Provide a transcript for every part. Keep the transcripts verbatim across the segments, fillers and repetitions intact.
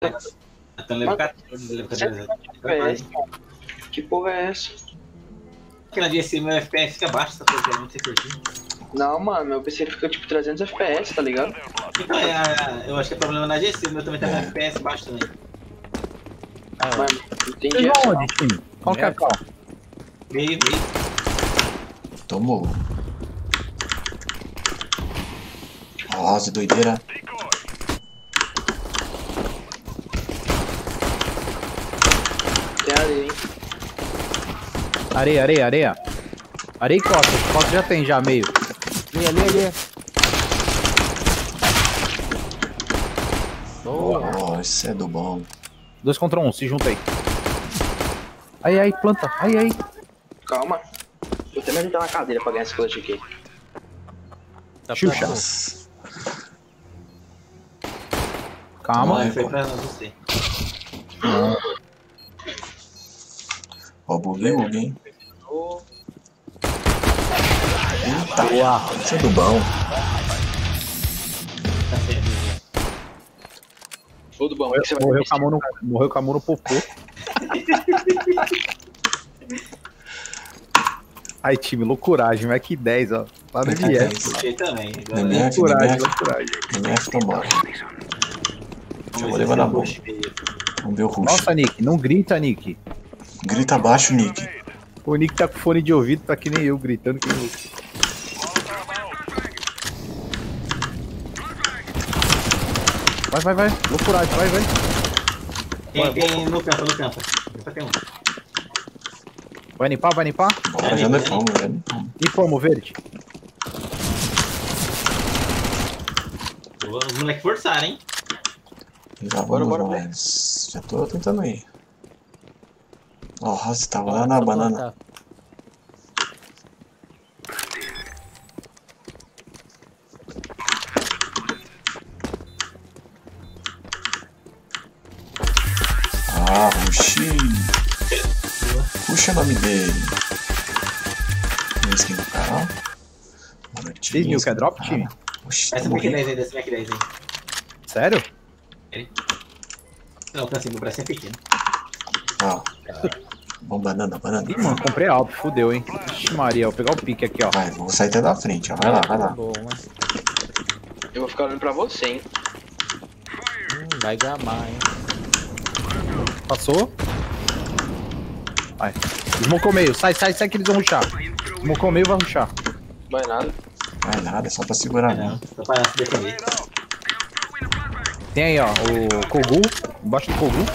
Então leva quatorze. Que porra é essa? Aquela dia assim, meu F P S fica baixo, tá fazendo, não sei porquê. Não, mano, meu P C fica tipo trezentos F P S, tá ligado? Então, é, a, eu acho que é problema na G C, o meu também tá com F P S baixo também. Ah, mano, entendi. Vocês vão onde, time? Qual que é a cal? Veio, veio. Tomou. Nossa, doideira. Tem areia, hein? Areia, areia, areia. Areia e costa. Costa já tem, já meio. Ali, ali, ali. Oh, isso é do bom. Dois contra um, se junta aí. Aí, aí, planta. Aí, aí. Calma. Eu até me ajudar na cadeira pra ganhar esse clutch aqui. Tá Xuxa. Nossa. Calma. Ai, Foi pra você. Ó, buguei, buguei. Oh, Eita, Boa. isso é do bom. Tá certo. tudo bom. Morreu, O que você vai morreu, fazer? com a mão no, morreu com a mão no popô. Aí, time, loucuragem. Mac dez, ó. Lá no M F. Puxei também. Agora, M F, Loucuragem, M F, loucuragem. M F, vambora. vamos vou ver levar se na eu boca. puxo meio. Vamos ver o rush. Nossa, Nick, não grita, Nick. Grita abaixo, Nick. O Nick tá com fone de ouvido, tá que nem eu, gritando que nem louco. Vai, vai, vai. Loucuragem, vai, vai. Tem, tem no campo, no campo. Só tem um. Vai limpar, vai limpar? Bora, já não é fome, já não é fome. E como, verde? Os moleques forçaram, hein? Já Bora, vamos, bora, mas já tô tentando ir. Ó, o House tava lá na banana. Ah, Rushi. Puxa o nome dele. Tem skin do cara, ó. seis mil, quer drop, time? Oxi, Essa tá Mac morrendo. dez aí, dessa Mac dez aí. Sério? Não, tá assim, meu braço é pequeno. Ó. Bom, banana, banana. Ih, mano, comprei alto, fudeu, hein? Ixi, Maria, vou pegar o pique aqui, ó. Vai, vou sair até da frente, ó. Vai lá, vai lá. Bom, né? Eu vou ficar olhando pra você, hein? Hum, vai gamar, hein? Passou. Vai. Smocou meio, sai, sai, sai que eles vão rushar. Smocou meio, vai rushar. Não vai nada. Vai nada, é só pra segurar Não, mesmo. só pra se defender. Tem aí, ó, o Kogu, embaixo do Kogu.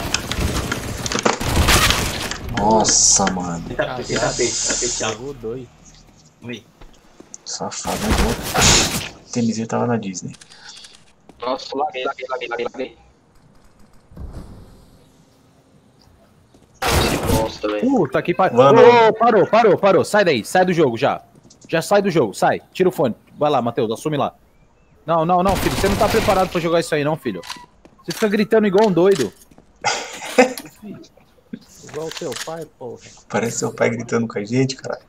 Nossa, mano. Ele tá ele tá feito, tá feito, tchau. Pegou dois. Vamos aí. Safado, né? O T M Z tava na Disney. Nossa, laguei, laguei, laguei, laguei, laguei. Que bosta, velho. Puta que pariu. Mano. Ô, parou, parou, parou. Sai daí, sai do jogo já. Já sai do jogo, sai. Tira o fone. Vai lá, Matheus, assume lá. Não, não, não, filho. Você não tá preparado pra jogar isso aí, não, filho. Você fica gritando igual um doido. Igual o teu pai, porra. Parece seu pai gritando com a gente, caralho.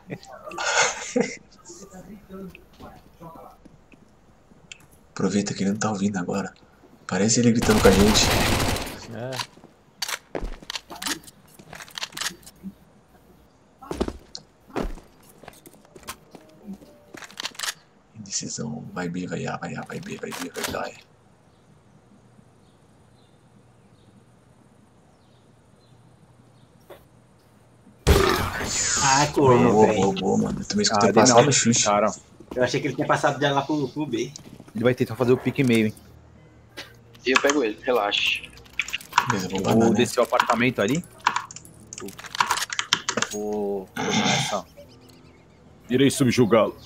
Aproveita que ele não tá ouvindo agora. Parece ele gritando com a gente. É. Indecisão. Vai B, vai A, vai A, vai B, vai B, vai B. Ah, corno, Boa, velho. boa, boa, mano. Eu também escutei Ah, ele passar não. no chute. Cara, Eu achei que ele tinha passado já lá pro, pro B. ele vai tentar fazer o pique meio, hein. E eu pego ele, relaxa. Beleza, vou Eu banana. vou descer o apartamento ali. Vou... Vou começar. Irei subjugá-lo.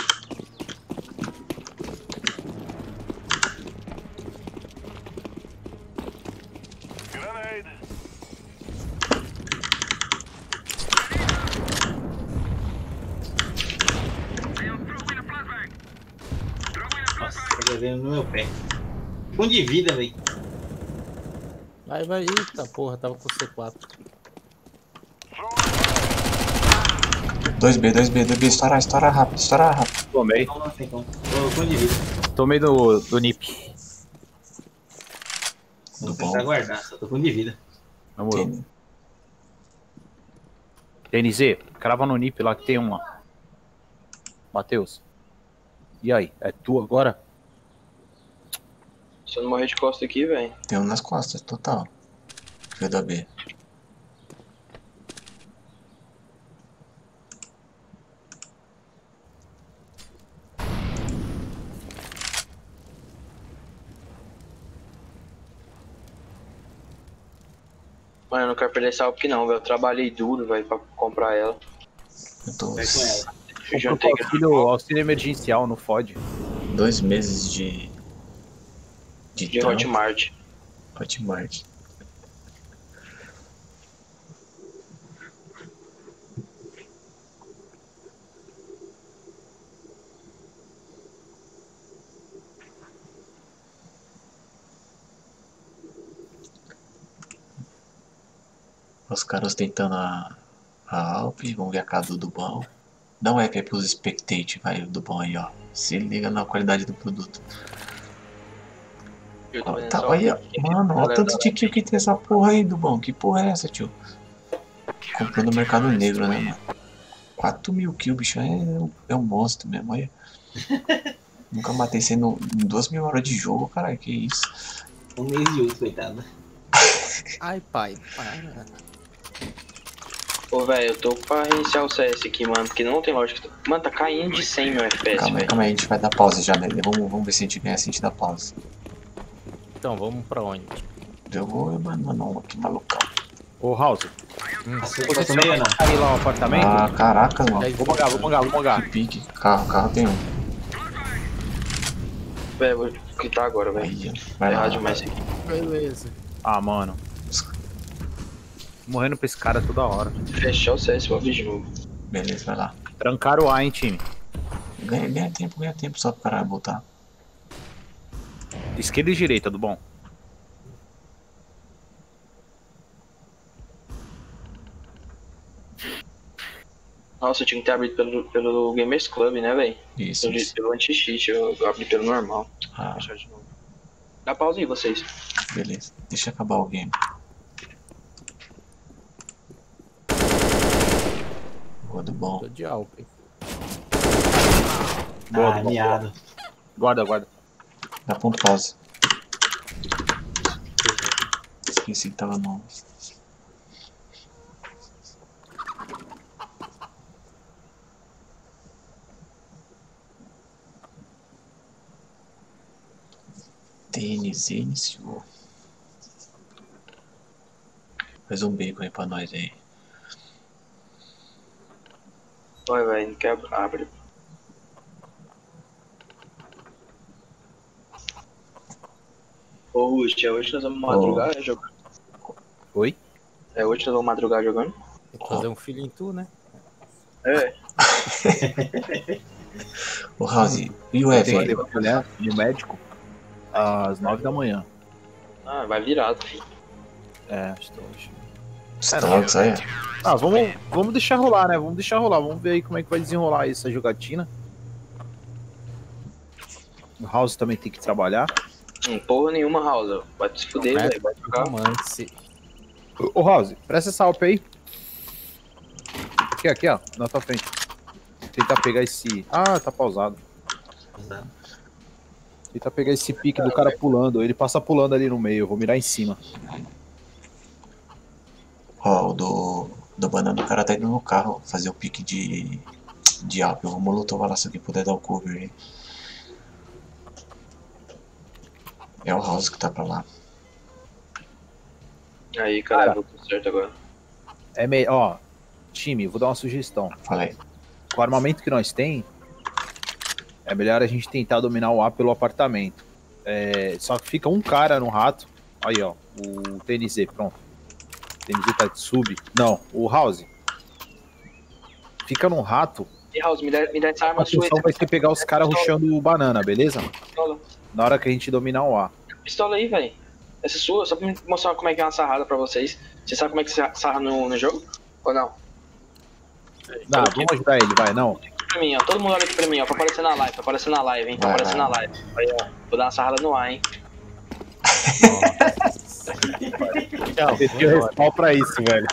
Nossa, tá vendo no meu pé. Um de vida, velho. Vai, vai. Eita, porra, tava com C quatro. dois B, dois B, dois B. Estoura, estoura rápido, estoura rápido. Tomei. Não, não tem como. Tô com um de vida. Tomei do, do Nip. Do do Vou bom. tentar guardar, só tô com um de vida. Namorou. Tem- T N Z, crava no nip lá que tem um lá. Matheus. E aí, é tu agora? Se eu não morrer de costa aqui, velho. Tem um nas costas, total. V da B. Mano, eu não quero perder essa alp aqui não, velho. Eu trabalhei duro, velho, pra comprar ela. Eu tô Vai com ela. Eu jantei Comprou auxílio, auxílio emergencial, não fode. dois meses de. De, de trampo. Hotmart. Hotmart. Os caras tentando a, a Alp, vamos ver a casa do Dubão. Não é que é pros spectate, vai, o Dubão aí, ó. Se liga na qualidade do produto. Eu tô Ó, vendo tá, só olha, aqui. mano, olha o tanto de kill que tem essa porra aí, Dubão. Que porra é essa, tio? Comprou no mercado negro, né, mano? quatro mil kills, bicho, é, é um monstro mesmo, olha. Nunca matei sendo em duas mil horas de jogo, caralho, que isso. Um mês de uso, coitado. Ai, pai, para. Ô, velho, eu tô pra reiniciar o C S aqui, mano, porque não tem lógica. Mano, tá caindo de cem meu F P S, Calma aí, velho. calma aí, a gente vai dar pausa já, né? Vamos, vamos ver se a gente ganha, se a gente dá pausa. Então, vamos pra onde? Eu vou, mano, mano, que malucão. Ô, House, Passou, você passou meio, não. aí lá o apartamento? Ah, caraca, mano. Vou mangar, vou mangar, vou mangar. Que pique. Carro, carro tem um. Velho, vou quitar agora, velho. Aí, ó. Tá Vai lá. errado demais isso aqui. Beleza. Ah, mano. Morrendo pra esse cara toda hora. Fechar o C S, vou abrir de novo. Beleza, vai lá. Trancaram o A, hein, time. Ganha, ganha tempo, ganha tempo só pro cara voltar. Esquerda e direita, do bom. Nossa, eu tinha que ter abrido pelo, pelo Gamers Club, né, velho? Isso, Pelo, isso. pelo anti-cheat, eu, eu abri pelo normal. Ah, Fechar de novo. Dá pausa aí, vocês. beleza. Deixa acabar o game. Boa do bom. Tô de Alp. Boa, Ah, boa, miado. Guarda, guarda. Dá ponto pausa. Esqueci que tava no. T N Z iniciou. Faz um bacon aí pra nós aí. Olha, velho, não quer abre. Ô, Ruth, é hoje nós vamos madrugar jogando. Oi? É hoje nós vamos madrugar jogando? Tem que fazer um filho em tu, né? É. Ô House, e o Tem que Evan? levar a mulher no médico às nove da manhã. Ah, vai virado, filho. É, estou hoje. Stocks, aí. Ah, vamos, vamos deixar rolar, né? Vamos deixar rolar. Vamos ver aí como é que vai desenrolar essa jogatina. O House também tem que trabalhar. Hum, porra nenhuma, Raul. Vai se fuder, velho. Vai jogar. Romance. Ô, House, presta essa alp aí. Aqui, aqui, ó. Na tua frente. Tentar pegar esse... Ah, tá pausado. Tentar pegar esse pique do cara pulando. Ele passa pulando ali no meio. Eu vou mirar em cima. Ó, o do, do banana do cara tá indo no carro fazer o pique de, de Alp. Eu vou molotovar lá se alguém puder dar o cover aí. É o House que tá pra lá. Aí, caralho, vou tudo certo agora. É meio... Ó, time, vou dar uma sugestão. Fala aí. Com o armamento que nós tem, é melhor a gente tentar dominar o A pelo apartamento. É, só que fica um cara no rato. Aí, ó, o T N Z, pronto. O T N Z tá de sub. Não, o House. Fica no rato. E, Raul, me dá, me dá essa A arma sua aí. função vai ser pegar os caras rushando o banana, beleza? Pistola. Na hora que a gente dominar o A. Pistola aí, velho. Essa é sua, só pra me mostrar como é que é uma sarrada pra vocês. Você sabe como é que se sarra no, no jogo? Ou não? Não, vamos ajudar ele, vai, não. Pra mim, ó. Todo mundo olha aqui pra mim, ó. Pra aparecer na live, pra aparecer na live, hein. Pra Vai, aparecer vai. na live. Aí, ó. Vou dar uma sarrada no ar, hein. Tchau. Esse é o respawn pra isso, velho.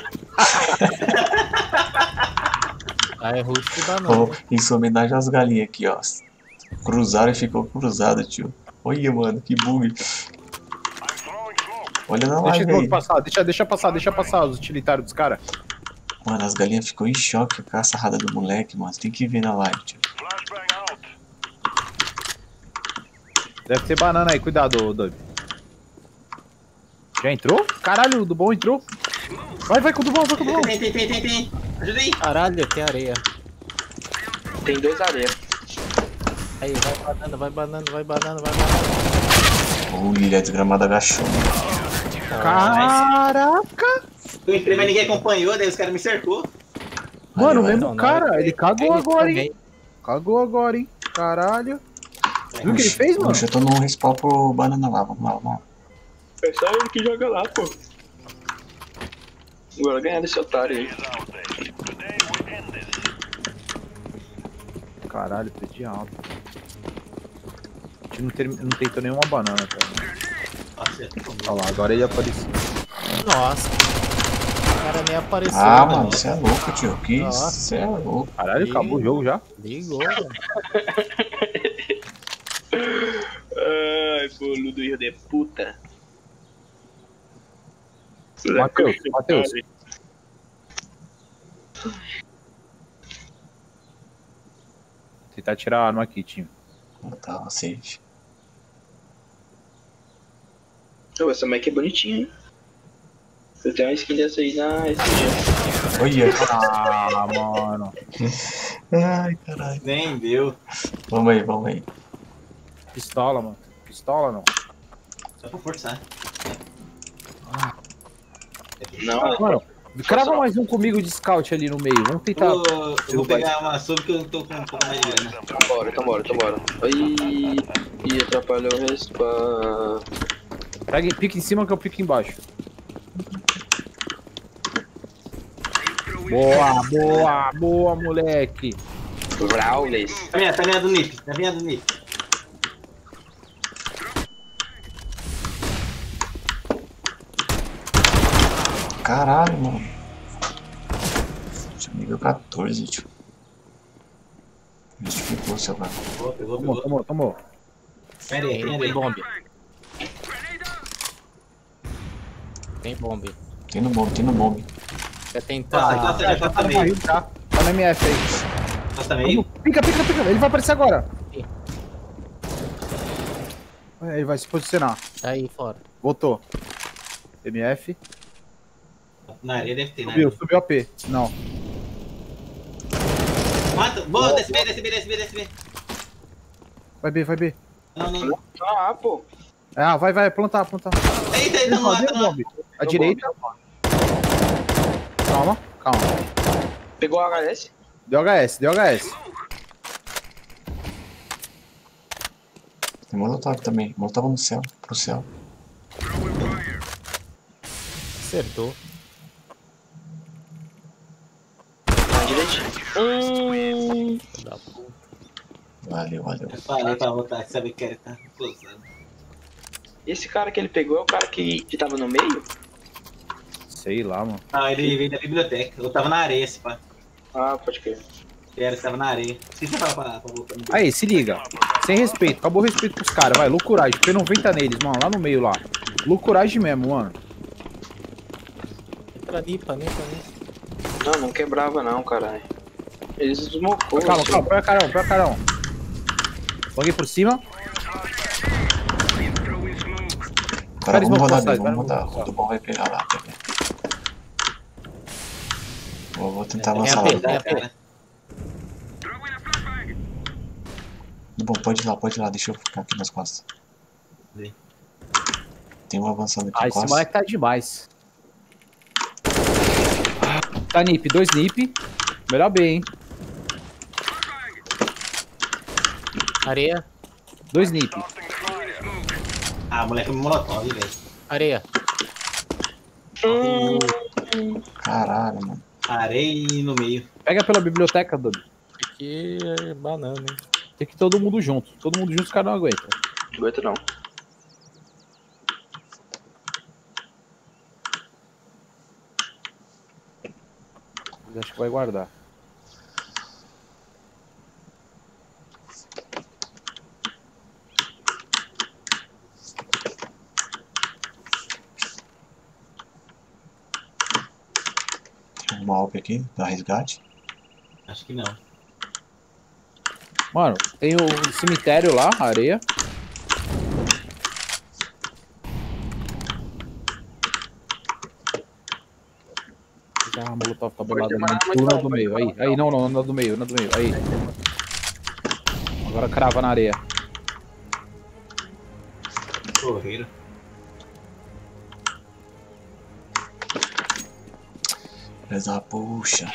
Aí, rush de banana. Ó, isso é homenagem às galinhas aqui, ó. Cruzaram e ficou cruzado, tio. Olha, mano, que bug. Olha na Deixa live eu aí. passar, deixa, deixa passar, deixa passar os utilitários dos caras. Mano, as galinhas ficou em choque com a sarrada do moleque, mano. Você tem que ver na live, tio. Deve ter banana aí, cuidado, Dub. Já entrou? Caralho, o do bom entrou. Vai, vai com o do bom, vai com o do bom. Tem, tem, tem, tem, tem. Ajuda aí. Caralho, tem areia. Tem dois areias. Aí, vai banana, vai banana, vai banana, vai banana. Olha, a desgramada agachou. Caraca! Eu entrei, mas ninguém acompanhou, daí os caras me cercou. Mano, o Aí, mesmo Não, cara, não, ele cagou Ele agora, hein? também. Cagou agora, hein? Caralho. Viu o que ele fez, mano? Puxa, eu tô no respawn pro banana lá. Vamos lá, vamos lá. É só ele que joga lá, pô. Agora ganhar desse otário aí. Caralho, perdi alto. A gente não, ter, não tentou nenhuma banana, cara. Nossa, Olha lá, agora ele apareceu. Nossa. O cara nem apareceu. Ah, né? mano, você é louco, tio. Que isso? Nossa. Você é louco. Caralho, Ih. acabou o jogo já? Ligou, velho. Ai, boludo, filho de puta. Matheus, Matheus. Tentar tirar a arma aqui, time. Tá, safe. Ô, essa Mac é bonitinha, hein? Eu tenho uma skin dessa aí na S G. Olha. Ah, mano. Ai, caralho. nem deu. Vamos aí, vamos aí. Pistola, mano. Pistola não. Só pra forçar. Não, Mano, crava mais um comigo de scout ali no meio. Vamos tentar. Eu, eu vou pegar uma sub que eu tô com um pouco mais de grana. então bora, então bora, então bora. Ih, ih, atrapalhou o respawn. Pega, pica em cima que eu pico embaixo. Boa, boa, boa, moleque. Brawlers. Tá vendo? Tá vendo do Nip? Tá vendo do Nip? Caralho, mano. Tinha nível quatorze, tio. Justificou, seu cara. Pegou, pegou, Tomou, pegou. tomou, tomou. Pera aí, Tem, pera tem aí. bomba. Tem bomba. Tem no bombe, tem no bombe. Quer Nossa, tentar. nossa, já Tá tá no meio. barril, tá? Tá no M F aí. Nossa, meio. Pica, pica, pica. Ele vai aparecer agora. Sim. É, ele vai se posicionar. Tá aí fora. Voltou. M F. Na areia deve ter, na Subiu, areia. subiu a P. Não. Mata. Boa, desce B, desce B, desce B, desce B. Vai B, vai B. Não, não. Ah, pô. Ah, vai, vai. Plantar, plantar. Eita, eita, não mata, não. A direita. Calma, calma. Pegou o H S? Deu H S, deu H S. Tem molotov também. Molotov no céu, pro céu. Acertou. Na direita. Hum. Da puta. Valeu, valeu. Eu falei pra voltar, que sabe que ele tá closando. Esse cara que ele pegou é o cara que, que tava no meio? Sei lá, mano. Ah, ele veio da biblioteca. Eu tava na areia, esse pá. Ah, pode crer. Era, tava na areia. Esqueci de falar pra, pra voltar. Aí, se liga. Sem respeito. Acabou o respeito pros caras. Vai, loucuragem. P noventa neles, mano. Lá no meio, lá. Loucuragem mesmo, mano. Entra nipa, nipa, nipa. Não, não quebrava não, caralho. Eles smocou. Calma, assim. calma. Põe a carão, põe a carão. Alguém por cima. Cara, Cara, vamos smoke rodar pra bem, trás, vamos vai, rodar. vai. O do bom vai pegar lá. Pega. Vou, vou tentar É avançar a lá. P, é a P. cara. Do bom, pode ir lá, pode ir lá. Deixa eu ficar aqui nas costas. Vem. Tem um avançando aqui Ah, em esse costas. moleque tá demais. Tá nip, dois nip. Melhor B, hein? Areia. Dois nip. Ah, moleque, molotov, velho. Areia. Caralho, mano. Areia e no meio. Pega pela biblioteca, Dub. Aqui é banana, hein? Tem que ir todo mundo junto. Todo mundo junto, os caras não aguentam. Não aguenta não. Mas acho que vai guardar. Tem uma Alp aqui, dá resgate. Acho que não. Mano, tem o cemitério lá, areia. Ah, molotov tabelado. Pula do meio, aí, aí, não, não, não do meio, não do meio, aí. Agora crava na areia. Correram. Beleza, puxa.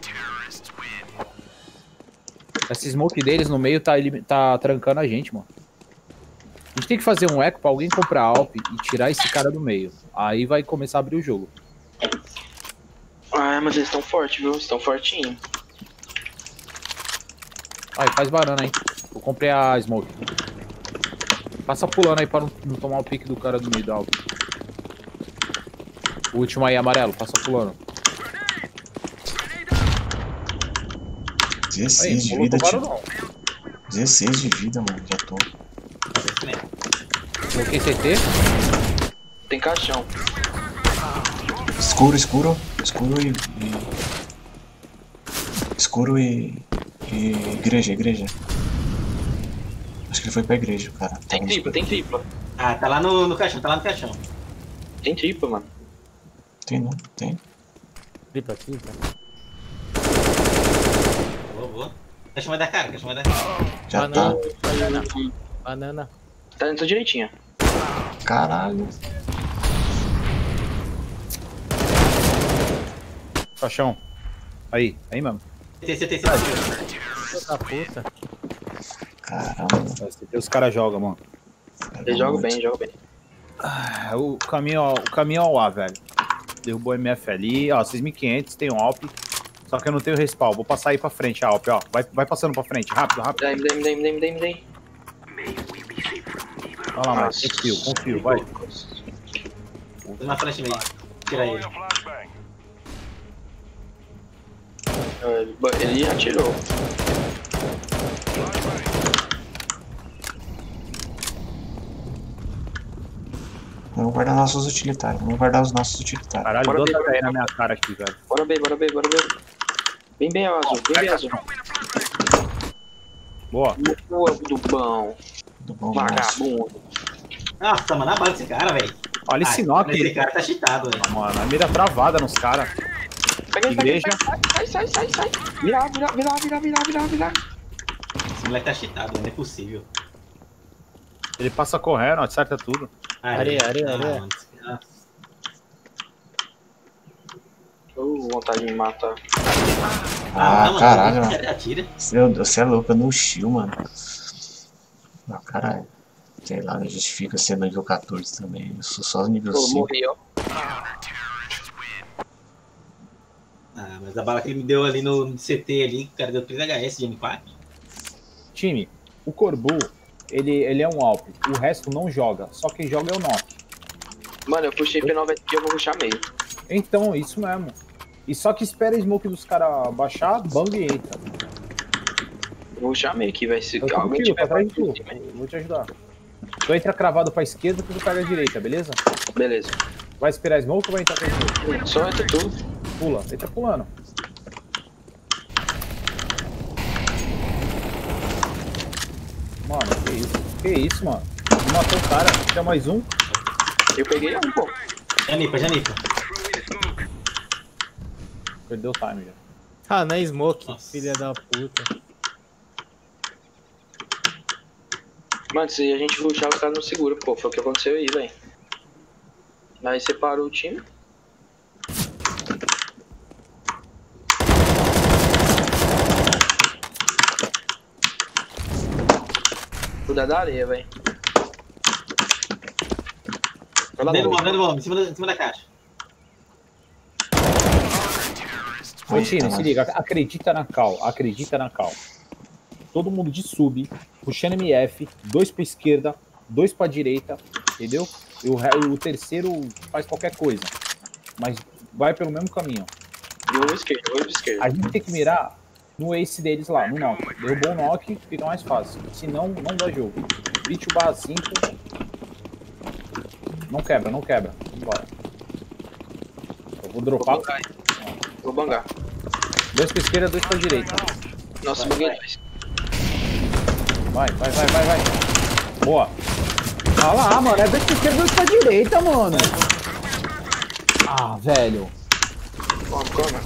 Essa smoke deles no meio tá, elim- tá trancando a gente, mano. A gente tem que fazer um eco pra alguém comprar Alp e tirar esse cara do meio. Aí vai começar a abrir o jogo. Ah, mas eles estão fortes, viu? Estão fortinhos. Aí, faz banana, hein. Eu comprei a smoke. Passa pulando aí pra não, não tomar o pique do cara do meio da Alp. O último aí, amarelo. Passa pulando. Aí, dezesseis de não vida, tomaram, tio. não. dezesseis de vida, mano. Já tô. Coloquei C T. Tem caixão. Escuro, escuro. Escuro e. e... Escuro e. E. Igreja, igreja. Acho que ele foi pra igreja, cara. Tem Tava tripla, no- tem tripla. Ah, tá lá no, no caixão, tá lá no caixão. Tem tripla, mano. Tem não? Tem. Tripla, tripla. Boa, boa. Caixão vai dar cara, caixão vai dar cara. Já Banana, tá. banana, banana. Tá dentro direitinho. Caralho. Caixão. Aí, aí mesmo. C T, C T, C T. Filho da puta. Caramba. C T os caras jogam, mano. Ele joga bem, joga bem. Ah, O caminho, ó, o caminho ao A, velho. Derrubou o M F ali, ó, seis mil e quinhentos, tem um Alp. Só que eu não tenho respawn, vou passar aí pra frente, a Alp, ó. Vai, vai passando pra frente, rápido, rápido. Me dá, me dá, me dá, me dá, me dá, me dá. Olha lá, mano, confio, confio, vai. Tô na frente meio. Tira ele. Ele ele atirou. Vamos guardar nossos utilitários. Vamos guardar os nossos utilitários. Caralho, Bora duas ver, H E na minha cara aqui, velho. Bora B, bora B, bora B. Bem bem azul, bem bem azul. Boa. Boa do bom. Do bom nosso. Vagabundo. Nossa, mano, a bala desse cara, velho. Olha esse Ai, knock. Esse cara tá cheatado, velho. Mano, a mira travada nos caras. Pega ele, pega ele, Igreja. sai, sai, sai, sai. Virar, virar, virar, virar, virar, virar, virar. Esse moleque tá cheatado, não é possível. Ele passa correndo, acerta tudo. Ah, Areia, ele- areia, ah, areia. mano, esse cara- Tô vontade de me matar. Ah, não, caralho, mano. mano. Atira. Você, você é louco, eu não chill, mano. Ah, caralho. Sei lá, a gente fica sendo nível quatorze também. Eu sou só nível Pô, cinco. morri, ó. Ah, mas a bala que ele me deu ali no C T ali, o cara deu três H S de impacto. Time, o Corbu, ele, ele é um Alp. O resto não joga. Só quem joga é o Knock. Mano, eu puxei P noventa aqui, eu vou puxar meio. Então, isso mesmo. E só que espera a smoke dos caras baixar, bang e entra. Eu vou puxar meio aqui, vai. Se Eu tô alguém contigo, tiver tá atrás pra de tu. cima, Eu Vou te ajudar. Tu entra cravado pra esquerda, tu pega a direita, beleza? beleza. Vai esperar a smoke ou vai entrar com a smoke? Só entra tudo. Pula, entra pulando. Mano, que isso? Que isso, mano? Não matou o cara, tinha mais um. Eu peguei um, pô. Janipa, Janipa. Perdeu o time já. Ah, na smoke, Nossa. filha da puta. Mano, se a gente rushar, os caras não seguram, pô. Foi o que aconteceu aí, velho. Aí separou o time. Cuidar da areia, velho. Vai lá, Dentro do Lu. bomba, dentro do bomba, em cima da, em cima da caixa. Ô, Tino, Eita, se mano. liga, acredita na cal, acredita na cal. Todo mundo de sub, puxando M F, dois pra esquerda, dois pra direita, entendeu? E o, re- o terceiro faz qualquer coisa. Mas vai pelo mesmo caminho. Derruba esquerda, derruba esquerda. A gente tem que mirar no ace deles lá, no knock. Derrubou o knock, fica mais fácil. Senão, não dá jogo. vinte barra cinco. Não quebra, não quebra. Vambora. Eu vou dropar. Vou bangar. Vou bangar. Dois pra esquerda, dois pra direita. Nossa, banguei dois. Vai, vai, vai, vai, vai. Boa. Olha lá, mano. É dois pra esquerda, dois pra direita, mano. Ah, velho. Calma, calma.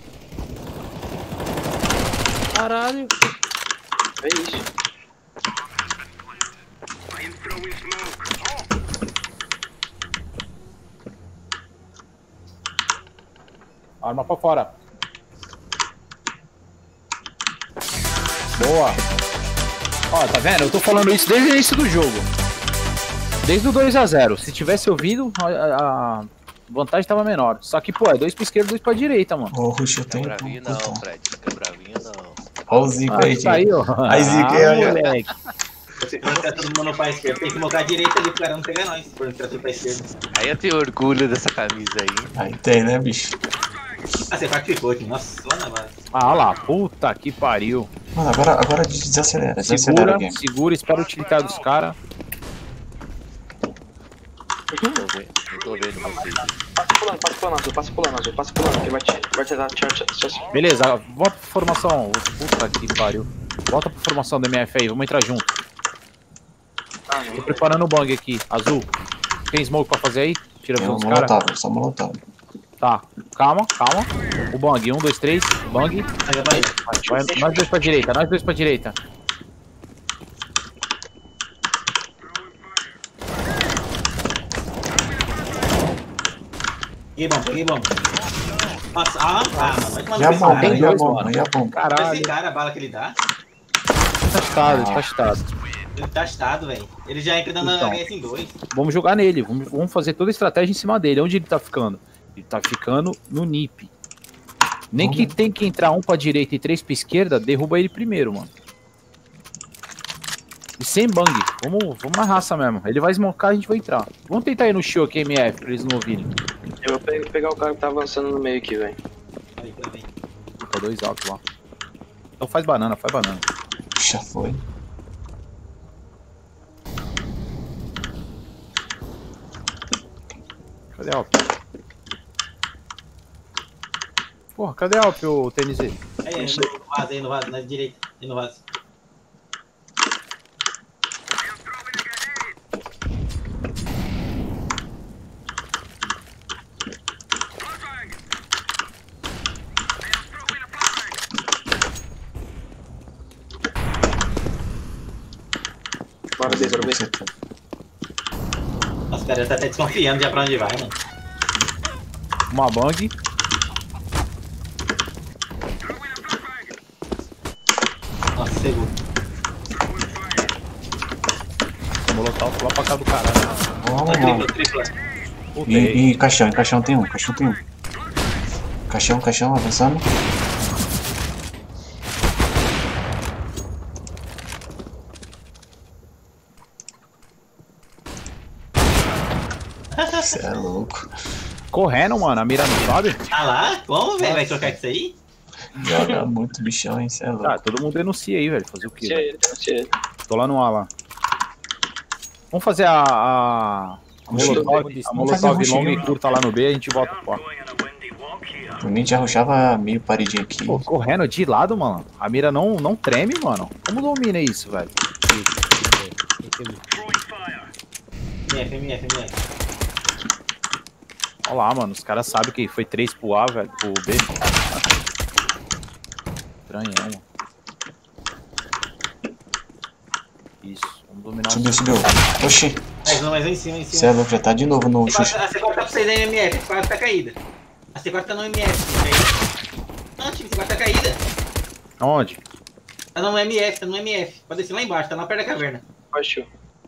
Caralho. É isso. Arma pra fora. Boa. Ó, tá vendo? Eu tô falando isso desde o início do jogo. Desde o dois a zero. Se tivesse ouvido, a, a vantagem tava menor. Só que, pô, é dois pra esquerda, dois pra direita, mano. Ô, Ruxa, eu Fica tenho. bravinho não, Fred. Fica bravinho não. Olha o Zico aí, tá aí, tio. ó. Aí, Zico, aí, Ah, ó. moleque. Você colocar todo mundo pra esquerda, tem que colocar a direita ali pro cara não pegar nós, por entrar tudo pra esquerda. Aí eu tenho orgulho dessa camisa aí. Aí tem, né, bicho? Ah, você sacrificou aqui, nossa, lá na base. Ah lá, puta que pariu. Mano, agora, agora desacelera, desacelera Segura, o game. segura, espera o tilicar dos caras. Não tô vendo, não tô vendo vocês. Passa pulando, passa pulando azul, passa pulando azul, passa pulando, que vai te, vai te dar chance. Beleza, volta pra formação. Puta que pariu. Volta pra formação do M F aí, vamos entrar junto. Ah, Tô não. preparando o bang aqui, azul. Tem smoke pra fazer aí? Tira Tem a um visão dos caras. molotov, só molotov. Tá, calma, calma. O bang, um, dois, três, bang. Aí vai, Vai, nós dois pra direita, nós dois pra direita. peguei bom, peguei bom. Nossa, ah, ah, mano, vai tomar E a no bomba, cara. e a dois, bomba, mano. e a bomba. Esse Caralho, cara, a bala que ele dá, tá chutado, tá chutado. ele tá estado, velho. Ele já entra dando Então. H S em dois. Vamos jogar nele, vamos, vamos fazer toda a estratégia em cima dele. Onde ele tá ficando? Ele tá ficando no N I P. Nem que tem que entrar um pra direita e três pra esquerda, derruba ele primeiro, mano. E sem bang. Vamos, vamos na raça mesmo. Ele vai smocar, a gente vai entrar. Vamos tentar ir no show aqui, M F, pra eles não ouvirem. Eu vou pe- pegar o cara que tá avançando no meio aqui, velho. Aí, pra mim. Tá dois altos lá. Então faz banana, faz banana. Já foi. Cadê a Alp? Porra, cadê a Alp, ô T N Z? Aí, aí, no vaso, aí no vaso, na direita, aí no vaso. Bora ver, bora ver. Você tá- Nossa, cara, já tá até desconfiando já pra onde vai, mano. Uma bang. Nossa, seguro. Molotov lá pra cá do caralho. Vamos, Ó, vamos. tripla, tripla. Puta, errei. E, e caixão, em caixão tem um, caixão tem um. Caixão, caixão, avançando. Você é louco. Correndo, mano, a mira não sobe. Ah lá? Como, velho? Vai trocar isso aí? Joga muito bichão, hein? Você é Ah, louco. todo mundo denuncia aí, velho. Fazer o quê? Se é velho? ele, se é ele. Tô lá no A lá. Vamos fazer a. a... A Molotov, a Vamos fazer Molotov rush, longa né? e curta lá no B, a gente volta pro A. Por mim já rushava meio paredinho aqui. Pô, correndo de lado, mano. A mira não, não treme, mano. Como domina isso, velho? M F, M F, M F. Olha lá, mano. Os caras sabem que foi três pro A, velho. Pro B. Estranhão, mano. Isso. Vamos dominar Subiu, o... subiu. Oxi, Mais um, mais um em cima, em você é cima. louco, já tá de novo no A C quatro Xuxa. a C quatro tá pra vocês aí no M F, a C quatro tá caída. A C quatro tá no M F, tá caída. Não, time, a C quatro tá caída. Onde? Tá no M F, tá no M F. Pode descer lá embaixo, tá lá perto da caverna. Partiu.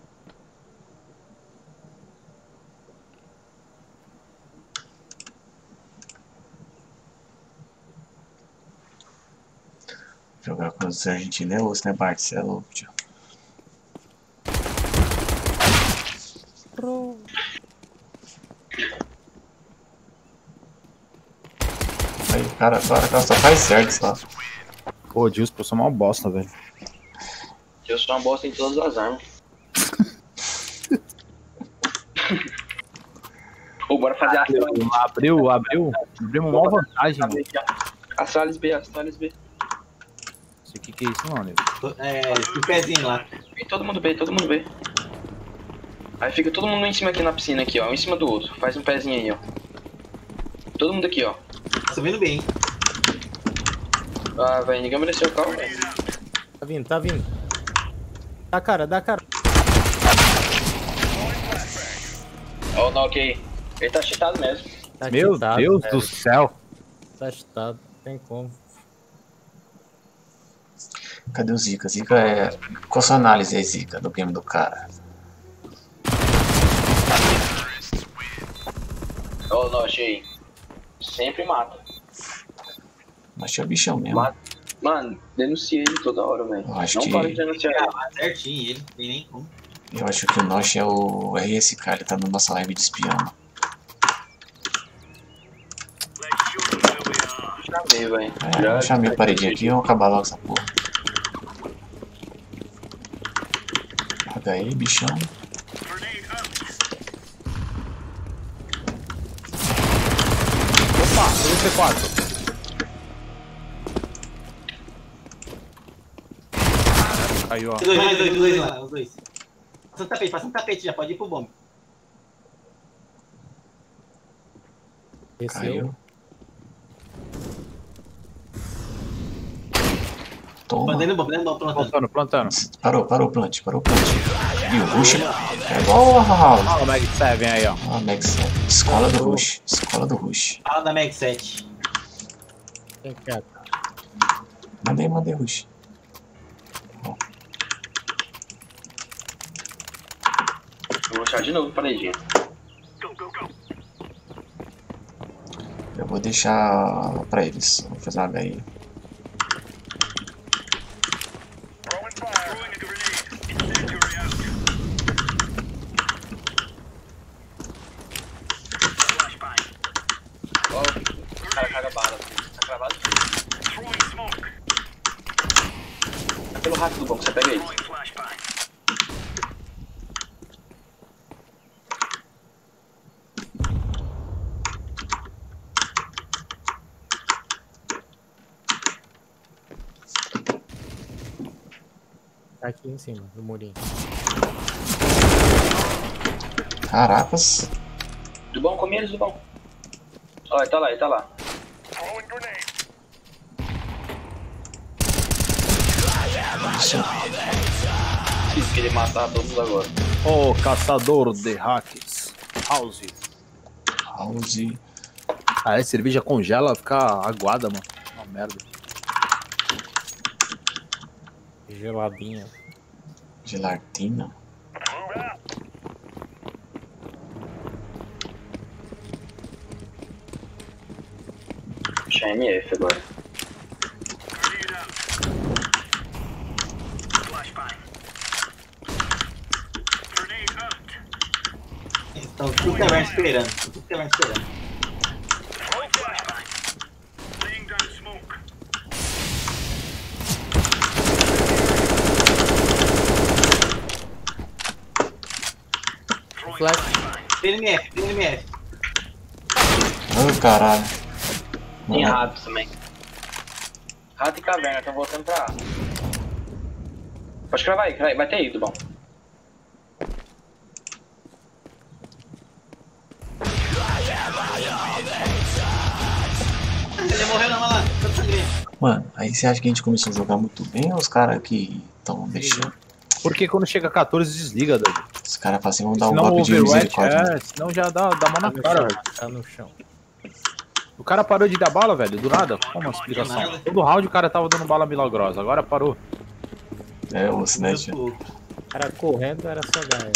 Jogar com os argentinos é osso, né, Bart? Você é louco, tio. Aí, cara, agora ela só faz certo só. Pô, Dilson, eu sou uma bosta, velho. Eu sou uma bosta em todas as armas. Pô, bora fazer a Abriu, abriu. Abriu uma maior vantagem, mano. Astralis B, Astralis B. Isso aqui que é isso, não, nego. É, o pezinho lá. E todo mundo B, todo mundo B. Aí fica todo mundo em cima aqui na piscina, aqui, ó. Um em cima do outro. Faz um pezinho aí, ó. Todo mundo aqui, ó. Subindo bem. Ah, velho, ninguém mereceu o carro, velho. Tá vindo, tá vindo. Dá cara, dá cara. Ó, o Nock aí. Ele tá cheatado mesmo. Tá Meu cheatado, Deus velho. do céu. Tá cheatado, não tem como. Cadê o Zika? Zika é... Qual sua análise aí, Zika, do game do cara? Ó, o Nock aí. Sempre mata. Mas é o bichão mesmo. Mata. Mano, denuncia ele toda hora, velho. Eu acho Não que- para de denunciar ele. Ah, certinho, ele. Tem nem como. Eu acho que o Nosh é o R S K, ele tá na nossa live de espião. Chamei, velho. É, eu chamei a paredinha aqui e vamos acabar logo essa porra. H aí, bichão. Opa, tem C quatro. Caiu, ó. Os dois, os dois, os dois lá, os dois. Passa um tapete, passa um tapete já, pode ir pro bomb. Esse eu. Caiu. Toma. Mandando bomb, dando bomb, plantando. Plantando, plantando. Parou, parou o plant, parou o plant. Viu, Rush? É igual a House. Olha o Mag sete aí, ó. Ó, Max, escola do Rush. Escola do Rush. Fala da Mag sete. Tem que é. Mandei, mandei Rush. Eu vou achar de novo, paredinha. Eu vou deixar pra eles. Vou fazer uma H aí. Ó, o cara caga bala. Tá cravado? Tá pelo rato do bom, você pega ele. Tá aqui em cima, no murinho. Caracas. Do bom, come eles, do bom. Ó, ele tá lá, ele tá lá. Isso. Preciso que ele matar todos agora. Ô, caçador de hacks. House. House. Ah, essa cerveja congela, fica aguada, mano. Uma merda. Geladinha. Gelartina. Deixa M F agora. Estão tudo caverna esperando. Estão tudo caverna esperando. Flash. Tem M F, tem M F. Ai, caralho. Tem Mano, rato também. Rato e caverna, estão voltando pra A. Pode cravar aí, vai, vai ter aí, do bom. Ele morreu na mala. Mano, aí você acha que a gente começou a jogar muito bem ou os caras que estão deixando? Porque quando chega quatorze, desliga, Davi. Os caras falam assim, vamos dar um Senão o golpe de Overwatch, misericórdia. né? é, senão já dá, dá mão Tá na no cara, chão. velho. Tá no chão. O cara parou de dar bala, velho, do nada? Como uma explicação? nada. Todo round o cara tava dando bala milagrosa, agora parou. É, o Snatch. O cara correndo era só gás.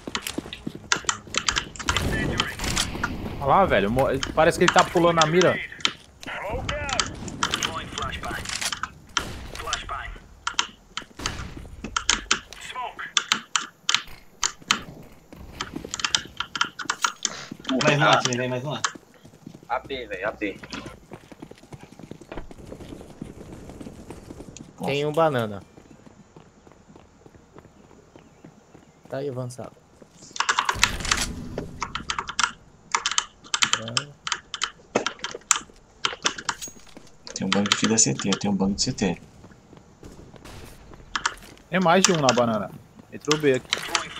Olha lá, velho, mo- parece que ele tá pulando na mira. Mais um lá, time, vem mais um lá. A P, velho, A P. Tem um banana. Tá aí avançado. Tem um banco aqui da C T, tem um banco de C T. Tem mais de um na banana. Entrou B aqui.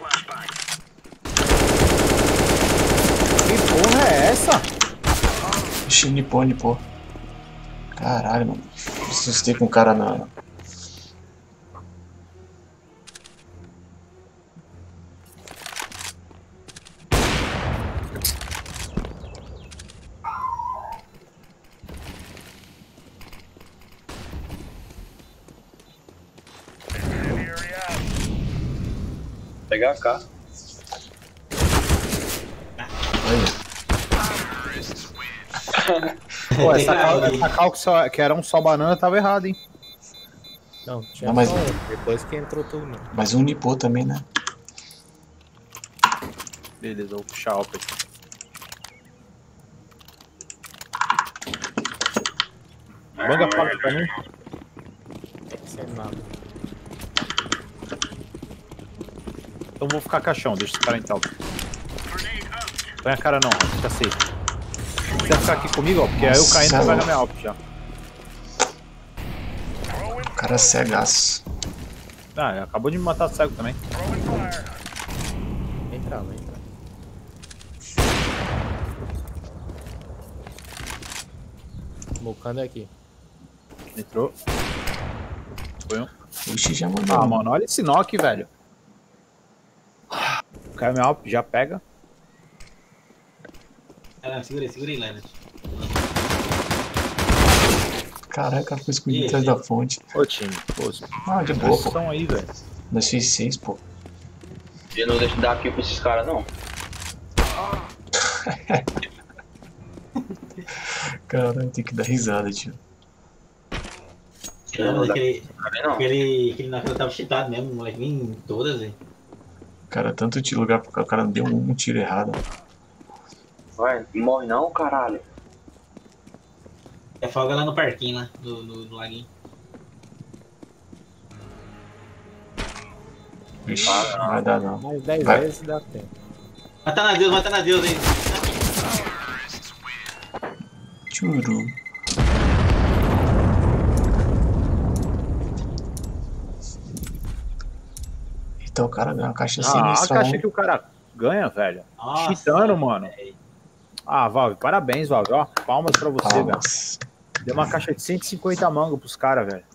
Que porra é essa? Ixi, nipô, nipô. Caralho, mano. Assustei com o cara na... Pegar a K. Pô, essa cal, essa cal que, só, que era um só banana tava errado, hein? Não, tinha Não, mas- só um, depois que entrou todo mundo. Mas um nipô também, né? Beleza, eu vou puxar o pessoal. Banga placa pra mim. Sem nada. Então vou ficar caixão, deixa esse cara entrar. Põe a cara não, fica safe. Se você ficar aqui comigo, ó, porque aí eu caindo Nossa, você vai louco. na minha alp já. O cara é cegaço. Ah, acabou de me matar cego também. Entra, vai entrar. Mocando é aqui. Entrou. Foi um. Oxi, já mandou. Ah, mano, olha esse knock, velho. Caiu minha alp, já pega. Ah, segura aí, segura aí, Leonard. Caraca, ficou escondido Ih, atrás ih. da fonte. Ô, time, pô, Ah, de boa, vocês pô. estão aí, velho. Nós fiz seis, pô. Eu não deixo dar kill pra esses caras, não. Caralho, tem que dar risada, tio. Eu não Não, dá aquele, kill, não. aquele, aquele naquele tava cheatado mesmo, o moleque vem em todas, velho. Cara, tanto tiro lugar pro cara, o cara não deu um, um tiro errado. Vai, morre não, caralho. É folga lá no parquinho, lá, no, no, no laguinho. Vixe, não vai dar não. Mais dez Vai. vezes dá tempo. Mata na Deus, mata na Deus aí. Churu. Então o cara ganha uma caixa Ah, a sinistra. caixa né? que o cara ganha, velho. Nossa, Cheatando, mano. velho. Ah, Valve, parabéns, Valve. Ó, palmas pra você, velho. Palmas. Deu uma caixa de cento e cinquenta mangos pros caras, velho.